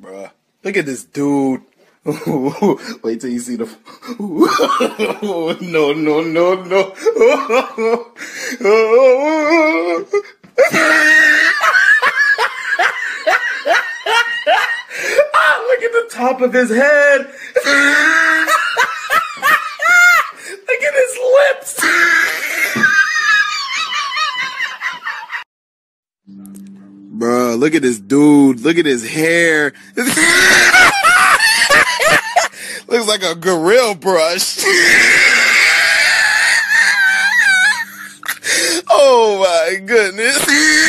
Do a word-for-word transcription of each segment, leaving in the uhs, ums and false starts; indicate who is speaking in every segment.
Speaker 1: Bruh, look at this dude. Wait till you see the. No, no, no, no. Ah, look at the top of his head. Look at his lips. Bruh, look at this dude. Look at his hair. Looks like a gorilla brush. Oh my goodness.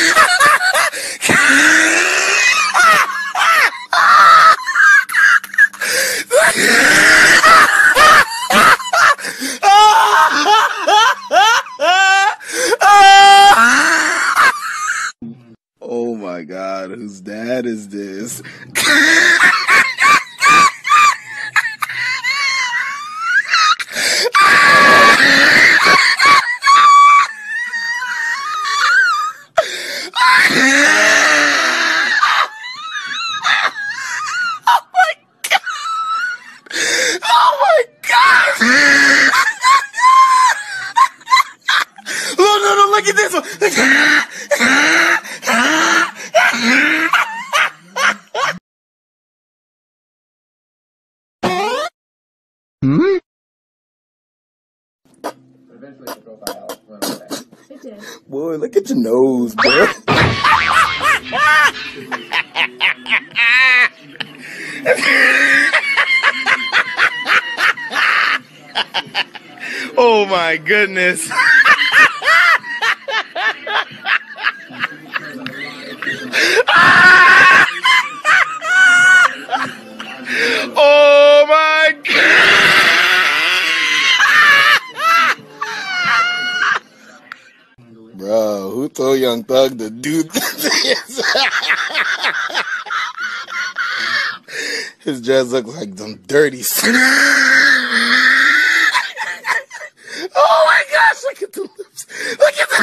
Speaker 1: Oh my God, whose dad is this? Look at this one. Hmm? Boy, look at your nose, bro. Oh my goodness. Oh my God! Bro, who told Young Thug to do this? His dress looks like some dirty snot. Oh my gosh, look at the lips. Look at the...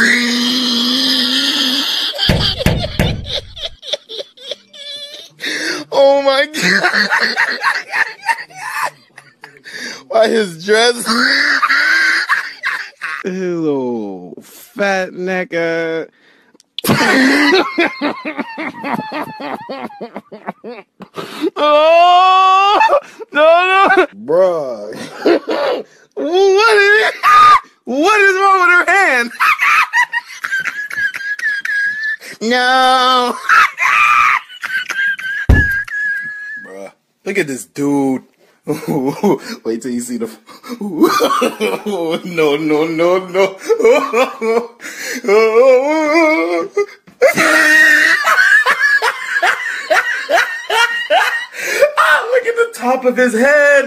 Speaker 1: Oh my God. Why his dress? His little fat necker. Oh no no, bruh. What is it? What is wrong with her hand? No. Bruh, look at this dude. Wait till you see the. No, no, no, no. Ah, look at the top of his head.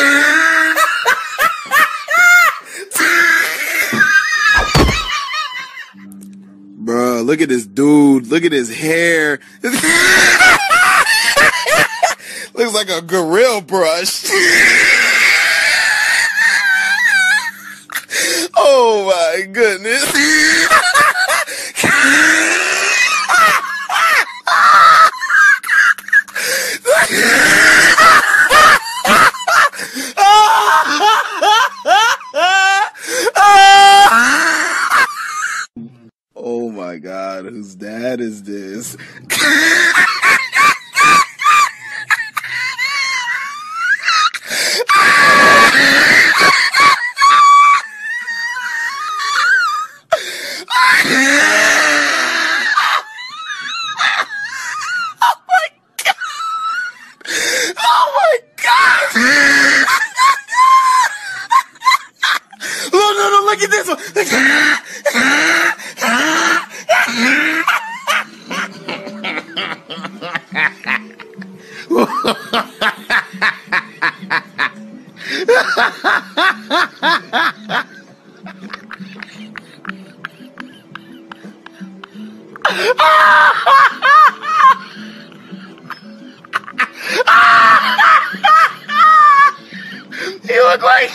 Speaker 1: Bruh, look at this dude. Look at his hair. Looks like a gorilla brush. Oh my goodness. Oh my God, whose dad is this? Look at this one. You look like...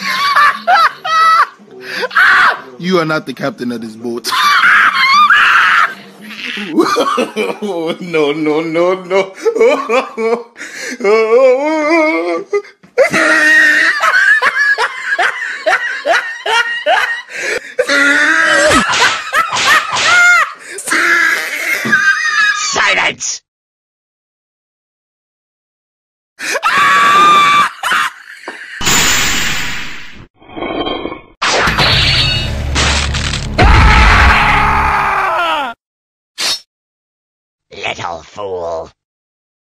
Speaker 1: You are not the captain of this boat. No, no, no, no.
Speaker 2: Silence! Little fool.